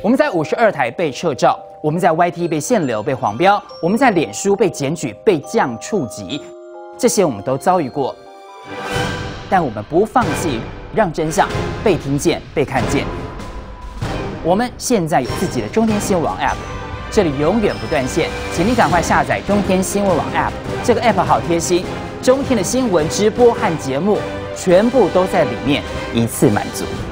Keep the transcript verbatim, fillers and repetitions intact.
我们在五十二台被撤照，我们在 Y T 被限流、被黄标，我们在脸书被检举、被降触及，这些我们都遭遇过。但我们不放弃，让真相被听见、被看见。我们现在有自己的中天新闻网 App， 这里永远不断线，请你赶快下载中天新闻网 App。这个 App 好贴心，中天的新闻直播和节目全部都在里面，一次满足。